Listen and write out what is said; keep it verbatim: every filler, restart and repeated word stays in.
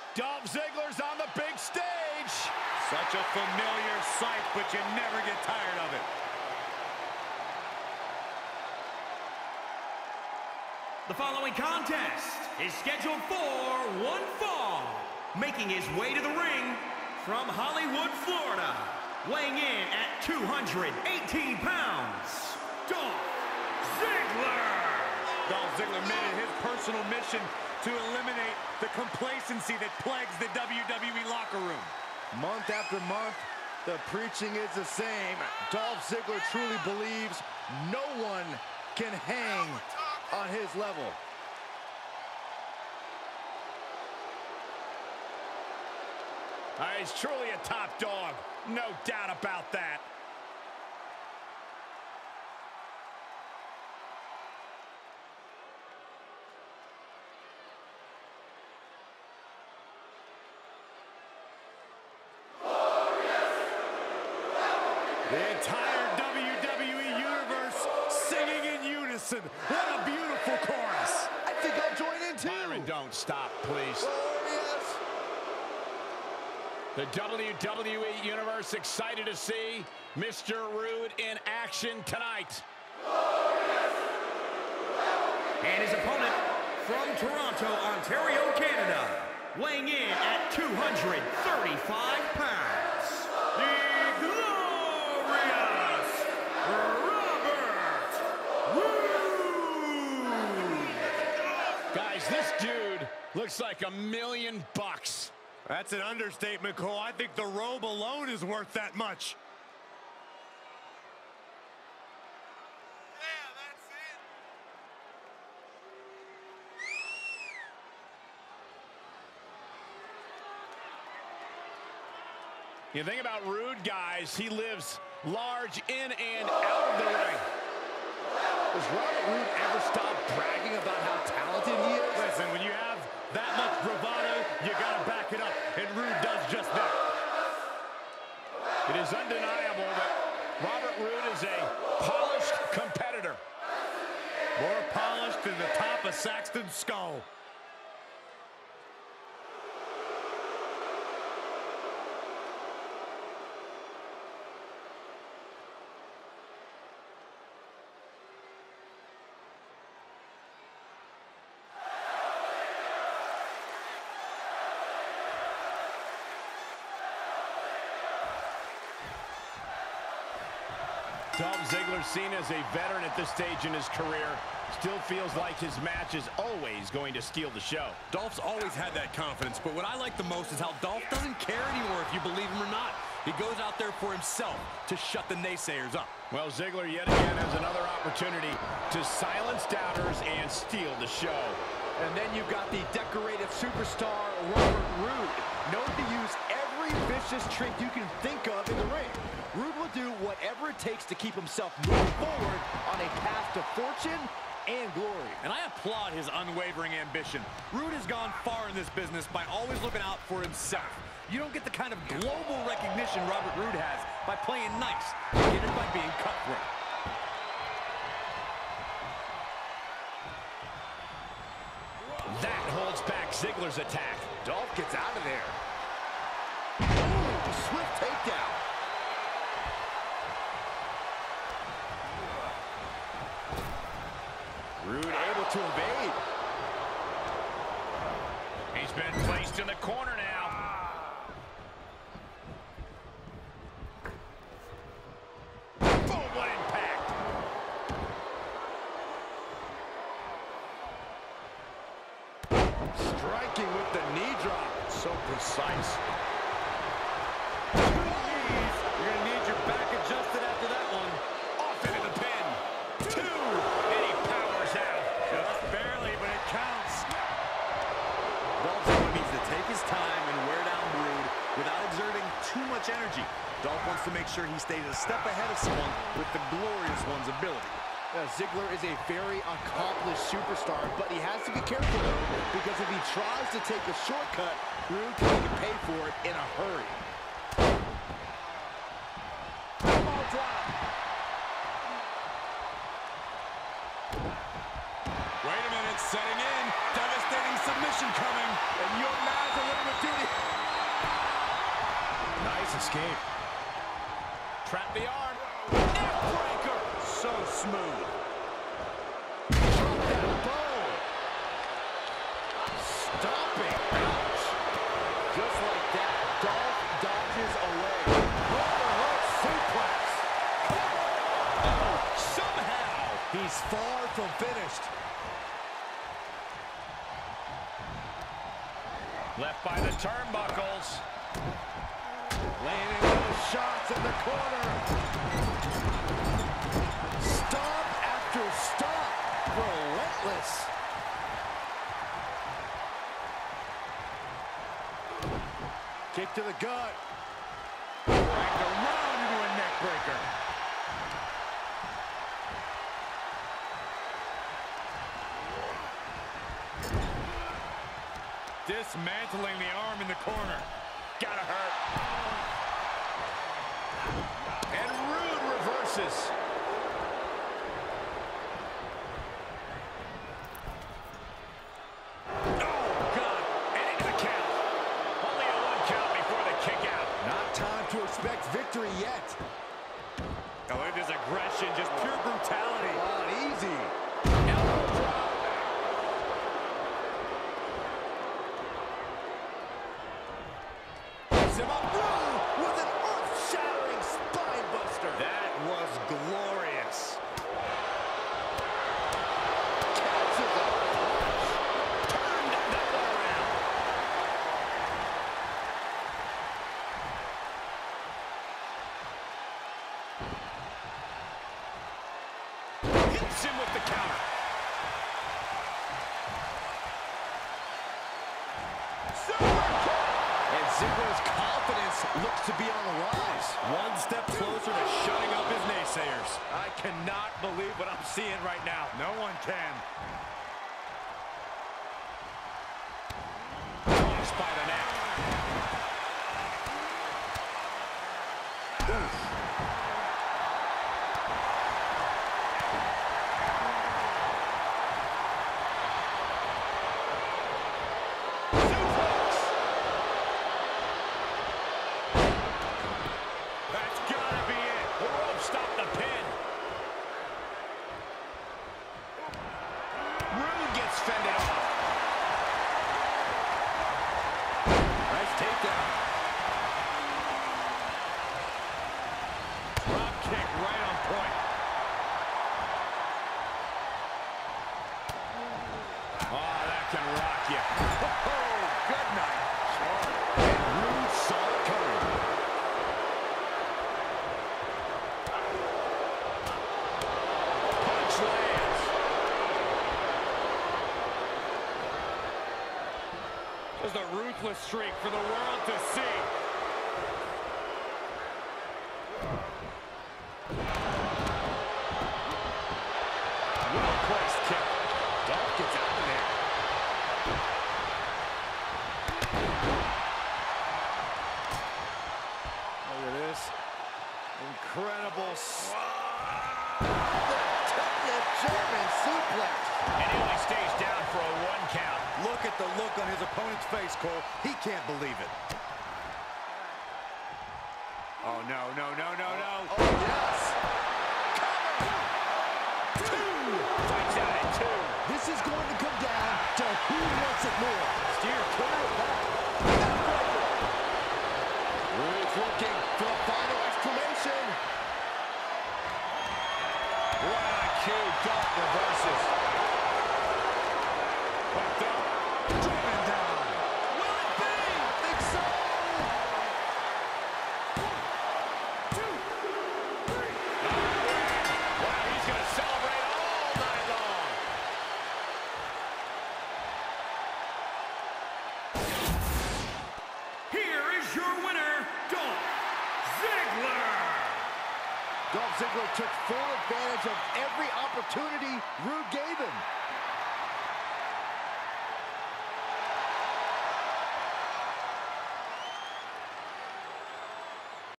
Dolph Ziggler's on the big stage. Such a familiar sight, but you never get tired of it. The following contest is scheduled for one fall. Making his way to the ring from Hollywood, Florida, weighing in at two hundred eighteen pounds, Dolph Ziggler. Dolph Ziggler made it his personal mission to eliminate the complacency that plagues the W W E locker room. Month after month, the preaching is the same. Dolph Ziggler truly believes no one can hang on his level. Uh, he's truly a top dog, no doubt about that. The entire W W E universe singing in unison. What a beautiful chorus. I think I'll join in too. Byron, don't stop, please. Glorious. The W W E Universe excited to see Mister Rude in action tonight. And his opponent from Toronto, Ontario, Canada, weighing in at two hundred thirty-five pounds, the glorious Robert Roode. Guys, this dude looks like a million bucks. That's an understatement, Cole. I think the robe alone is worth that much. Yeah, that's it. You think about Rude, guys, he lives large in and out of the ring. Does Robert Roode ever stop bragging about how talented he is? Listen, when you have that much bravado, you gotta back it up, and Rude does just that. It is undeniable that Robert Roode is a polished competitor. More polished than the top of Saxton's skull. Dolph Ziggler, seen as a veteran at this stage in his career, still feels like his match is always going to steal the show. Dolph's always had that confidence, but what I like the most is how Dolph doesn't care anymore if you believe him or not. He goes out there for himself to shut the naysayers up. Well, Ziggler yet again has another opportunity to silence doubters and steal the show. And then you've got the decorated superstar Robert Roode, known to use every vicious trick you can think of in the ring. Roode will do whatever it takes to keep himself moving forward on a path to fortune and glory. And I applaud his unwavering ambition. Roode has gone far in this business by always looking out for himself. You don't get the kind of global recognition Robert Roode has by playing nice. You get it by being cutthroat. That holds back Ziggler's attack. Dolph gets out of there. Ooh, swift takedown. Roode able to evade. He's been placed in the corner now. Boom, what impact. Striking with the knee drop. So precise. You're going to need your back adjusted after that one. Off into the pin. Two. And he powers out. Just barely, but it counts. Dolph Ziggler needs to take his time and wear down Roode without exerting too much energy. Dolph wants to make sure he stays a step ahead of someone with the glorious one's ability. Uh, Ziggler is a very accomplished superstar, but he has to be careful, because if he tries to take a shortcut, Roode can make him pay for it in a hurry. Elbow drop. Wait a minute, setting in. Devastating submission coming. And your man's a little bit duty. Nice escape. Trap the arm. Neck breaker. So smooth. Drop that bow. Stomping. Ouch. Just like that, Dolph dodges away. Overhead suplex. Oh, somehow he's far from finished. Left by the turnbuckles. Landing those shots in the corner. Stomp after stomp. Relentless. Kick to the gut. Dragged around into a neck breaker. Dismantling the arm in the corner. Gotta hurt. And Rude reverses. Oh, God. And into the count. Only a one count before the kick out. Not time to expect victory yet. Oh, look at this aggression. Just pure brutality. Not easy. Elbow drop. Rude with an earth-shattering spine buster. That was glorious. Catches a punch. Turned that around. Hits him with the counter. And Ziggler's confidence looks to be on the rise. One step closer to shutting up his naysayers. I cannot believe what I'm seeing right now. No one can. Tossed by the neck. That's gotta be it. The rope stopped the pin. Rude gets fended off. Nice takedown. Drop kick right on point. Oh, that can rock you. Oh, good night. And Rude saw it coming. Punch lands. Just a ruthless streak for the world to see. Well-placed kick. Dolph gets out of there. Look at this. Incredible. s- The German suplex. And he only stays down for a one count. Look at the look on his opponent's face, Cole. He can't believe it. Oh, no, no, no, no, no. Oh, yes. Fights out at two. This is going to come down to who wants it more. Steer clear of that. Rude's looking for a final exclamation. What a cue. Dolph reverses. Hooked up. Driven down. Will it be? Think so. Wow, he's going to celebrate all night long. Here is your winner, Dolph Ziggler. Dolph Ziggler took full advantage of every opportunity Rude gave him.